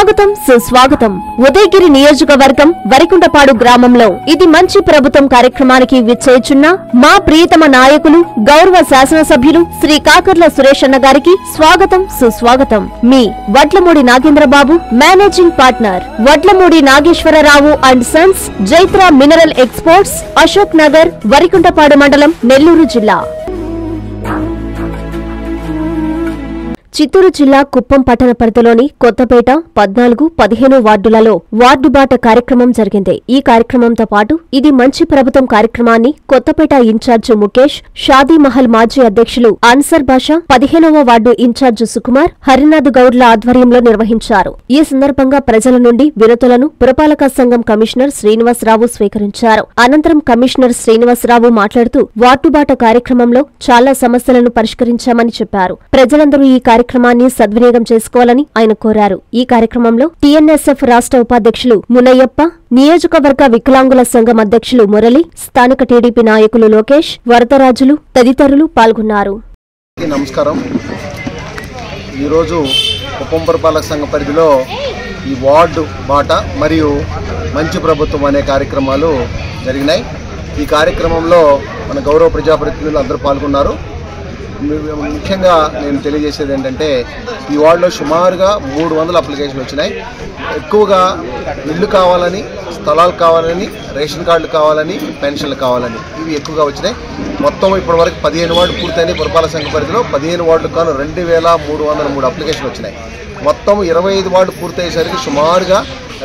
స్వాగతం సుస్వాగతం. ఉదయగిరి నియోజకవర్గం వరికుంటపాడు గ్రామంలో ఇది మంచి ప్రభుత్వం కార్యక్రమానికి విచ్చేయుచున్న మా ప్రియతమ నాయకులు గౌరవ శాసనసభ్యులు శ్రీ కాకర్ల సురేష్ అన్న గారికి స్వాగతం సుస్వాగతం. మీ Vadlamudi Nagendrababu, managing partner Vadlamudi Nageswararao and sons, Jaitra mineral exports, Ashok Nagar, Varikuntapadu మండలం, నెల్లూరు జిల్లా. చిత్తూరు జిల్లా కుప్పం పట్టణ పరిధిలోని కొత్తపేట 14, 15 వార్డులలో వార్డు బాట కార్యక్రమం జరిగింది. ఈ కార్యక్రమంతో పాటు ఇది మంచి ప్రభుత్వం కార్యక్రమాన్ని కొత్తపేట ఇన్ఛార్జ్ ముఖేష్, షాదీ మహల్ మాజీ అధ్యక్షులు అన్సర్ బాషా, 15వ వార్డు ఇన్ఛార్జ్ సుకుమార్, హరినాథ్ గౌడ్ల ఆధ్వర్యంలో నిర్వహించారు. ఈ సందర్భంగా ప్రజల నుండి వినతులను పురపాలక సంఘం కమిషనర్ శ్రీనివాసరావు స్వీకరించారు. అనంతరం కమిషనర్ శ్రీనివాసరావు మాట్లాడుతూ వార్డు బాట కార్యక్రమంలో చాలా సమస్యలను పరిష్కరించామని చెప్పారు. ప్రజలందరూ ఈ కార్యక్రమాన్ని సద్వినియోగం చేసుకోవాలని ఆయన కోరారు. ఈ కార్యక్రమంలో టీఎన్ఎస్ఎఫ్ రాష్ట్ర ఉపాధ్యక్షులు మునయ్యప్ప, నియోజకవర్గ వికలాంగుల సంఘం అధ్యక్షులు మురళి, స్థానిక టీడీపీ నాయకులు లోకేష్, వరదరాజులు తదితరులు పాల్గొన్నారు. నమస్కారం. ఈరోజు కుప్పం పురపాలక సంఘ పరిధిలో ఈ వార్డు బాట మరియు మంచి ప్రభుత్వం అనే కార్యక్రమాలు జరిగినాయి. ఈ కార్యక్రమంలో మన గౌరవ ప్రజాప్రతినిధులు అందరూ పాల్గొన్నారు. ముఖ్యంగా నేను తెలియజేసేది ఏంటంటే, ఈ వార్డులో సుమారుగా 300 అప్లికేషన్లు వచ్చినాయి. ఎక్కువగా ఇళ్ళు కావాలని, స్థలాలు కావాలని, రేషన్ కార్డులు కావాలని, పెన్షన్లు కావాలని ఇవి ఎక్కువగా వచ్చినాయి. మొత్తం ఇప్పటివరకు 15 వార్డు పూర్తయినాయి. పురపాలక సంఘ పరిధిలో 15 వార్డులకు గాను 2303 అప్లికేషన్లు వచ్చినాయి. మొత్తం 25 వార్డు పూర్తయ్యేసరికి సుమారుగా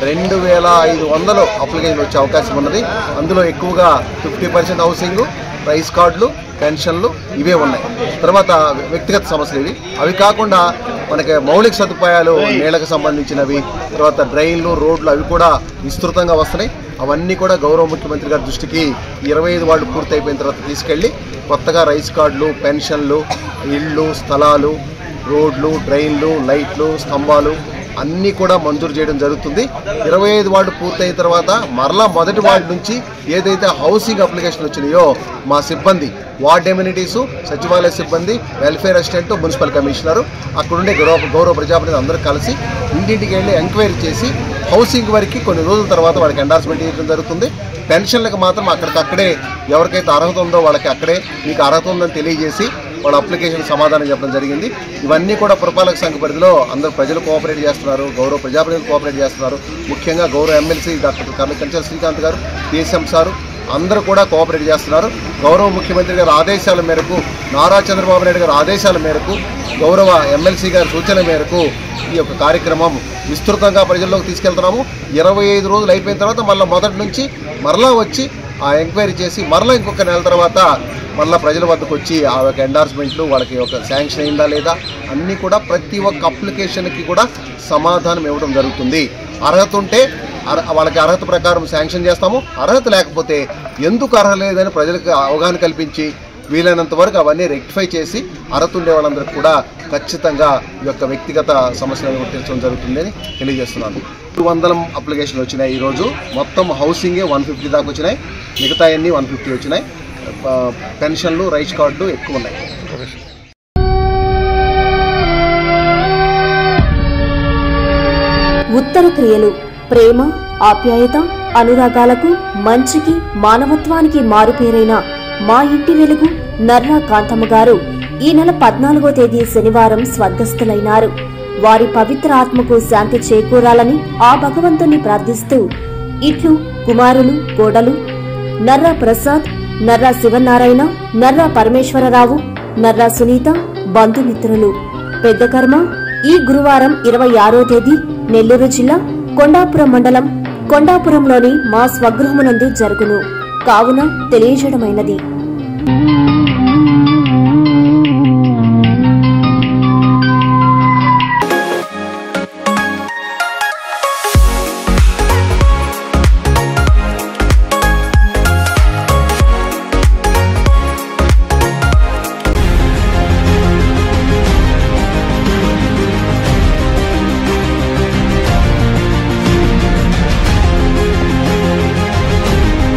2500 అప్లికేషన్లు వచ్చే అవకాశం ఉన్నది. అందులో ఎక్కువగా 50% హౌసింగ్, రైస్ కార్డులు, పెన్షన్లు ఇవే ఉన్నాయి. తర్వాత వ్యక్తిగత సమస్యలు ఇవి. అవి కాకుండా మనకి మౌలిక సదుపాయాలు, నీళ్లకు సంబంధించినవి, తర్వాత డ్రైన్లు, రోడ్లు అవి కూడా విస్తృతంగా వస్తున్నాయి. అవన్నీ కూడా గౌరవ ముఖ్యమంత్రి గారి దృష్టికి 25 వార్డు పూర్తి అయిపోయిన తర్వాత తీసుకెళ్ళి కొత్తగా రైస్ కార్డులు, పెన్షన్లు, ఇళ్ళు, స్థలాలు, రోడ్లు, డ్రైన్లు, లైట్లు, స్తంభాలు అన్నీ కూడా మంజూరు చేయడం జరుగుతుంది. 25 వార్డు పూర్తయిన తర్వాత మరలా మొదటి వార్డు నుంచి ఏదైతే హౌసింగ్ అప్లికేషన్ వచ్చినాయో మా సిబ్బంది, వార్డ్ ఎమ్యూనిటీసు, సచివాలయ సిబ్బంది, వెల్ఫేర్ అసిస్టెంట్, మున్సిపల్ కమిషనరు, అక్కడుండే గౌరవ ప్రజాప్రతినిధులు అందరూ కలిసి ఇంటింటికి వెళ్ళి ఎంక్వైరీ చేసి హౌసింగ్ వరకు కొన్ని రోజుల తర్వాత వాళ్ళకి ఎండార్స్మెంట్ ఇవ్వడం జరుగుతుంది. పెన్షన్లకు మాత్రం అక్కడికక్కడే ఎవరికైతే అర్హత ఉందో వాళ్ళకి అక్కడే మీకు అర్హత ఉందని తెలియజేసి వాళ్ళ అప్లికేషన్ సమాధానం చెప్పడం జరిగింది. ఇవన్నీ కూడా పురపాలక సంఘ పరిధిలో అందరూ ప్రజలు కోఆపరేట్ చేస్తున్నారు, గౌరవ ప్రజాప్రతినిధులు కోఆపరేట్ చేస్తున్నారు. ముఖ్యంగా గౌరవ ఎమ్మెల్సీ డాక్టర్ కంచెల శ్రీకాంత్ గారు, పిఎస్ఎం సారు అందరూ కూడా కోఆపరేట్ చేస్తున్నారు. గౌరవ ముఖ్యమంత్రి గారి ఆదేశాల మేరకు, నారా చంద్రబాబు నాయుడు గారి ఆదేశాల మేరకు, గౌరవ ఎమ్మెల్సీ గారి సూచనల మేరకు ఈ యొక్క కార్యక్రమం విస్తృతంగా ప్రజల్లోకి తీసుకెళ్తున్నాము. 25 రోజులు అయిపోయిన తర్వాత మళ్ళీ మొదటి నుంచి మరలా వచ్చి ఆ ఎంక్వైరీ చేసి మరలా ఇంకొక నెల తర్వాత మళ్ళీ ప్రజల వద్దకు వచ్చి ఆ యొక్క ఎండార్స్మెంట్లు, వాళ్ళకి ఒక శాంక్షన్ అయిందా లేదా అన్నీ కూడా ప్రతి ఒక్క అప్లికేషన్కి కూడా సమాధానం ఇవ్వడం జరుగుతుంది. అర్హత ఉంటే వాళ్ళకి అర్హత ప్రకారం శాంక్షన్ చేస్తాము. అర్హత లేకపోతే ఎందుకు అర్హత లేదని ప్రజలకు అవగాహన కల్పించి వీలైనంత వరకు అవన్నీ రెక్టిఫై చేసి అర్హత ఉండే వాళ్ళందరికీ కూడా ఖచ్చితంగా ఈ యొక్క వ్యక్తిగత సమస్యలను గుర్తించడం జరుగుతుందని తెలియజేస్తున్నాను. 200 అప్లికేషన్లు వచ్చినాయి. ఈరోజు మొత్తం హౌసింగే 150 దాకా వచ్చినాయి. మిగతా అన్నీ 150 వచ్చినాయి. పెన్షన్లు, రైస్ కార్డులు ఎక్కువ ఉన్నాయి. ఉత్తర క్రియలు ప్రేమ, ఆప్యాయత, అనురాగాలకు, మంచికి, మానవత్వానికి మారుపేరైన మా ఇంటి వెలుగు నర్రా కాంతమ్మ గారు ఈ నెల 14వ తేదీ శనివారం స్వర్గస్థులైనారు. వారి పవిత్ర ఆత్మకు శాంతి చేకూరాలని ఆ భగవంతుని ప్రార్థిస్తూ ఇట్లు కుమారులు, కోడలు నర్రా ప్రసాద్, నర్రా శివనారాయణ, నర్రా పరమేశ్వరరావు, నర్రా సునీత, బంధుమిత్రులు. పెద్ద కర్మ ఈ గురువారం 26వ తేదీ నెల్లూరు జిల్లా కొండాపురం మండలం కొండాపురంలోని మా స్వగృహమునందు జరుగును కావున తెలియజేయడమైనది.